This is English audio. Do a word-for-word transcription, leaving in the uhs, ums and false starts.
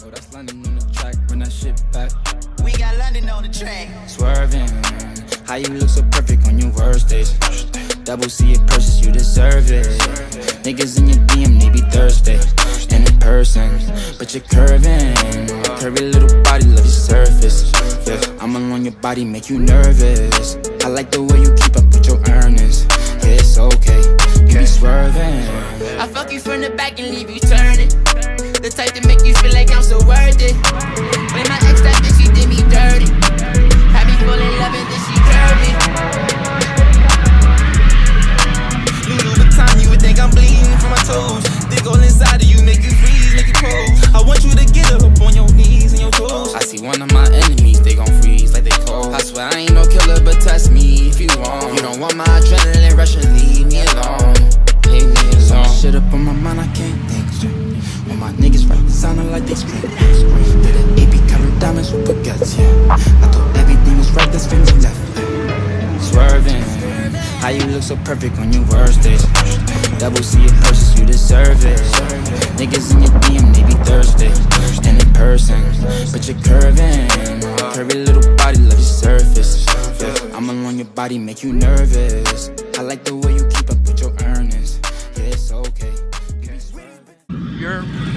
Oh, that's London on the track, bring that shit back. We got London on the track. Swerving, how you look so perfect on your worst days. Double C it purchase, you deserve it. Niggas in your D M, they be thirsty. And in person, but you're curving. Curvy little body, love your surface. Yeah, I'm along your body, make you nervous. I like the way you keep up with your earnings. Yeah, it's okay, you be swerving. I fuck you from the back and leave you turning. The type to make you feel like I'm so worth it. When my ex that bitch, she did me dirty. Had me fall in love and then she curved me. Louis Vuitton, you would think I'm bleeding from my toes. Dig all inside of you, make you freeze, make you pose. I want you to get up on your knees and your toes. I see one of my enemies, they gon' freeze like they cold. I swear I ain't no killer, but test me if you want. You don't want my adrenaline rush and leave me alone. Leave me alone. Shit up on my mind, I can't think straight. When my niggas right, sounding like they scream. Did an A P covered diamonds with baguettes, yeah. I thought everything was right, that's things left. Swerving, how you look so perfect on your worst days. Double C it purchase, you deserve it. Niggas in your D M, they be thirsty. And in person, but you're curving. Curvy little body, love your surface. Yeah, I'm along your body, make you nervous. I like the way you keep up with your earnings. Yeah, it's okay. You're